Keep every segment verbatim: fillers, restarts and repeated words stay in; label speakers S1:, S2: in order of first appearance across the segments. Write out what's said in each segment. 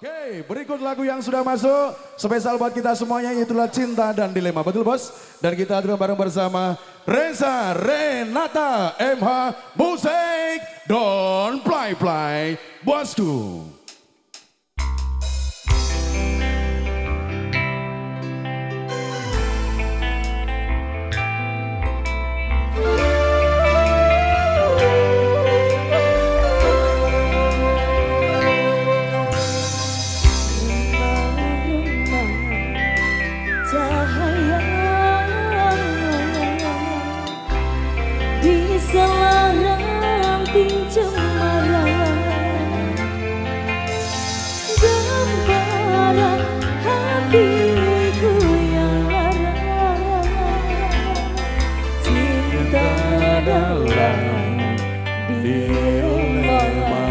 S1: Oke, berikut lagu yang sudah masuk spesial buat kita semuanya, itulah Cinta dan Dilema, betul bos? Dan kita hadirkan bareng bersama Reza Renata M H Musik Don't Play Play bosku.
S2: Selarang cemara gambaran hatiku yang lara, cinta dalam dilema,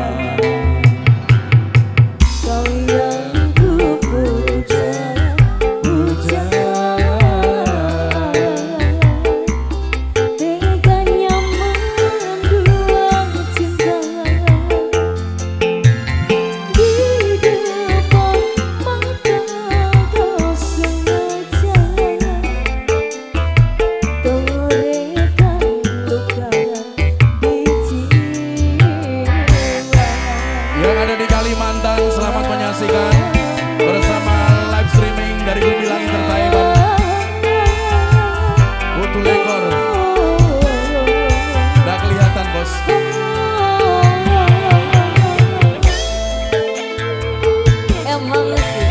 S2: kau yang ku puja puja.
S1: Selamat menyaksikan bersama live streaming dari Gumilang Entertainment. Butuh lekor, udah kelihatan bos.
S2: Emang sih.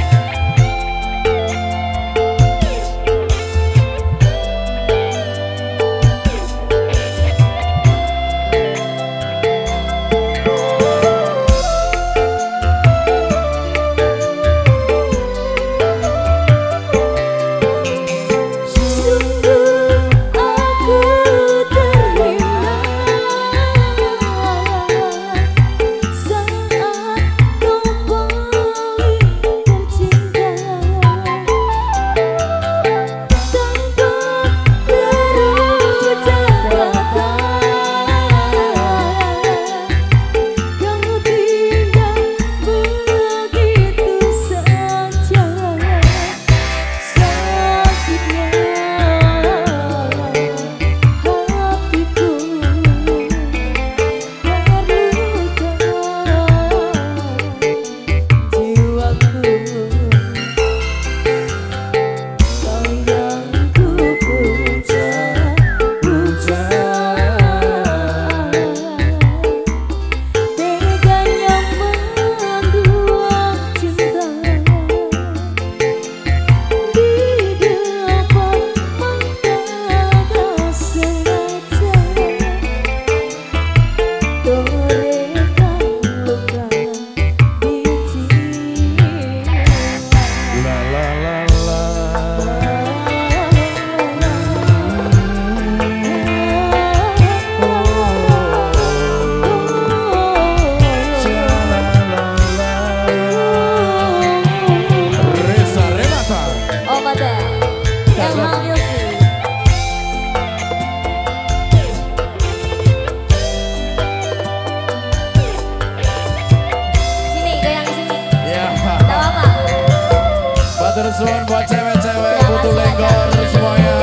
S1: Terus buat cewek-cewek butuh lekor semuanya.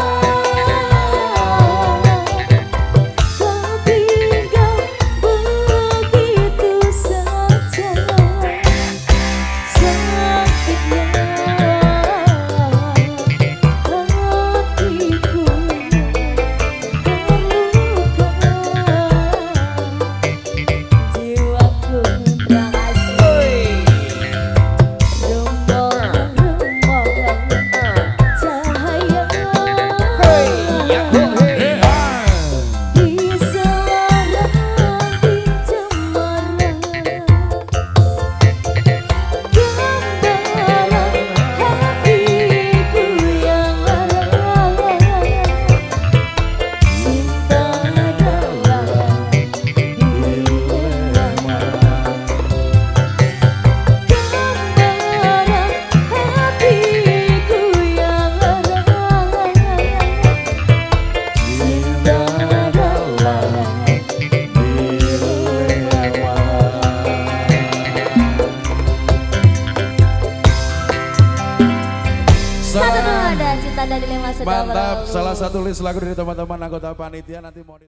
S2: Tinggal Satu dua dan cinta dan dilema sudah
S1: Mantap,
S2: berlalu.
S1: salah satu list lagu dari teman-teman anggota panitia nanti mau di